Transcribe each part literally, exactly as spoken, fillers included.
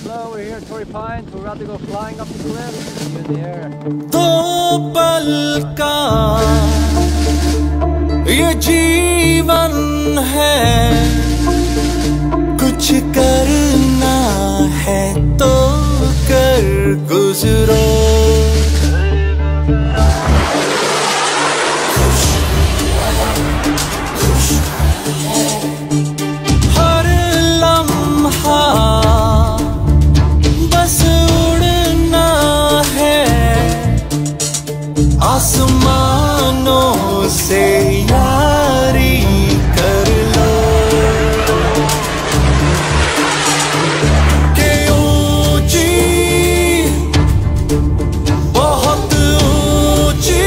Hello, we're here at Torrey Pines. We're about to go flying up the cliff. See you in the air. दो पल का ये जीवन है, कुछ करना है तो कर गुजरो। हर लम्हा बस उड़ना है, आसमानों से यारी कर लो कि ऊंची, बहुत ऊंची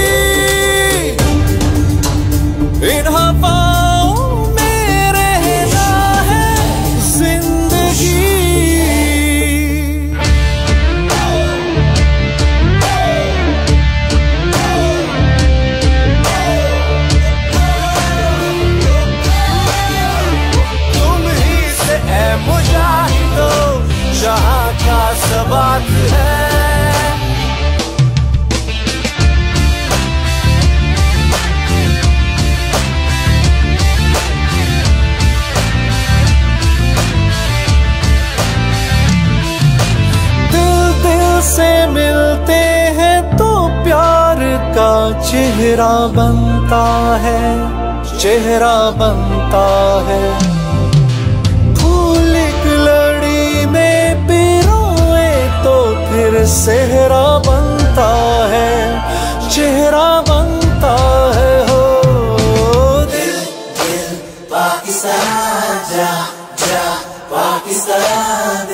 इन हवाओं में रहना है जिंदगी। मुजाहिदो जहाँ का सबक है, दिल दिल से मिलते हैं तो प्यार का चेहरा बनता है, चेहरा बनता है। फिर सेहरा बनता है, चेहरा बनता है। हो दिल दिल पाकिस्तान, जा जा पाकिस्तान।